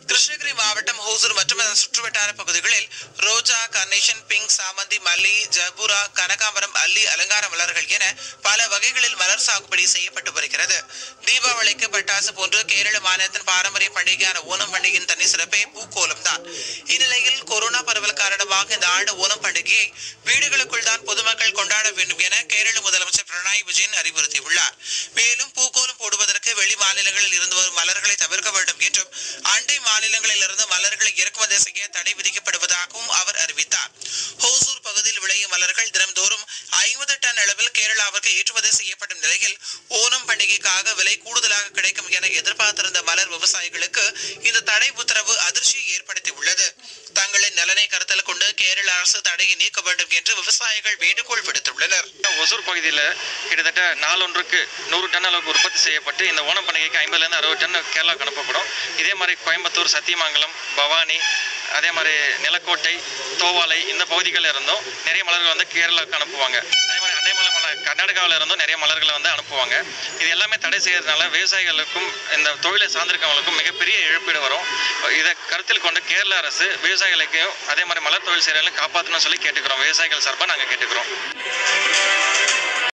கிருஷ்ணகிரி மாவட்டம் ஹோசூர் மற்றும் அதன் சுற்றுவட்டார பகுதிகளில் ரோஜா, கர்னேஷன், பிங்க், சாமந்தி, மல்லி, ஜபூரா, கனகாம்பரம், அல்லி, அலங்கார மலர்கள் என பல வகைகளில் மலர் சாகுபடி செய்யப்பட்டு வருகிறது. தீபாவளிக்கு பட்டாசு போன்று கேரள மாநிலத்தின் பாரம்பரிய பண்டிகையான ஓணம் பண்டிகையின் தனி சிறப்பே பூக்கோலம் தான். இந்நிலையில் கொரோனா பரவல் காரணமாக இந்த ஆண்டு ஓணம் பண்டிகையை வீடுகளுக்குள் தான் பொதுமக்கள் கொண்டாட வேண்டும் என கேரள முதலமைச்சர் பினராயி விஜயன் அறிவுறுத்தியுள்ளார். மேலும் பூக்கோலம் போடுவதற்கு வெளி மாநிலங்களில் இருந்து வரும் மலர்களை தவிர்க்க வேண்டும் என்றும் அண்டை மாநிலங்களில் இருந்து மலர்களை இறக்குமதி செய்ய தடை விதிக்கப்படுவதாகவும் அவர் அறிவித்தார். ஹோசூர் பகுதியில் விளையும் மலர்கள் தினம்தோறும் 50 டன் அளவில் கேரளாவிற்கு ஏற்றுமதி செய்யப்படும் நிலையில் ஓணம் பண்டிகைக்காக விலை கூடுதலாக கிடைக்கும் என எதிர்பார்த்திருந்த மலர் விவசாயிகளுக்கு இந்த தடை உத்தரவு அதிர்ச்சியை ஏற்படுத்தியுள்ளது. தங்களின் நலனை கருத்தில் கொண்டு கேரள அரசு தடையை நீக்க வேண்டும் என்று விவசாயிகள் வேண்டுகோள் விடுத்துள்ளனர். ஒசூர் பகுதியில் கிட்டத்தட்ட நாளொன்றுக்கு 100 டன் அளவுக்கு உற்பத்தி செய்யப்பட்டு இந்த ஓணம் பண்டிகைக்கு 50லேருந்து 60 டன் கேரளாவுக்கு அனுப்பப்படும். இதே மாதிரி கோயம்புத்தூர், சத்தியமங்கலம், பவானி, அதே மாதிரி நிலக்கோட்டை, தோவாலை இந்த பகுதிகளில் இருந்தும் நிறைய மலர்கள் வந்து கேரளாவுக்கு அனுப்புவாங்க. அதே மாதிரி அண்டை மாநில கர்நாடகாவில் இருந்தும் நிறைய மலர்களை வந்து அனுப்புவாங்க. இது எல்லாமே தடை செய்யறதுனால விவசாயிகளுக்கும் இந்த தொழிலை சார்ந்திருக்கவங்களுக்கும் மிகப்பெரிய இழப்பீடு வரும். இதை கருத்தில் கொண்டு கேரள அரசு விவசாயிகளுக்கும் அதே மாதிரி மலர் தொழில் செய்யறவங்களையும் காப்பாற்றணும்னு சொல்லி கேட்டுக்கிறோம். விவசாயிகள் சார்பாக நாங்கள் கேட்டுக்கிறோம்.